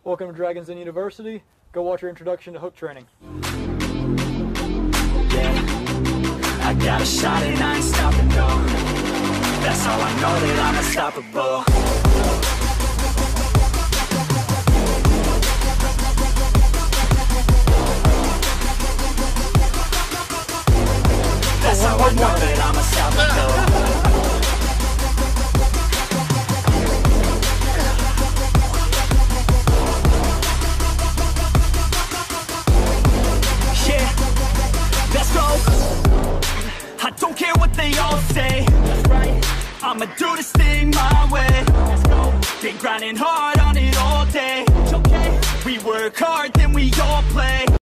Welcome to Dragons Den University. Go watch our introduction to hook training. Yeah, I got a shot and I ain't stopping, no. That's how I know that I'm unstoppable. That's how I know that I'm unstoppable. I don't care what they all say. That's right. I'ma do this thing my way. Let's go. Been grinding hard on it all day. Okay. We work hard, then we all play.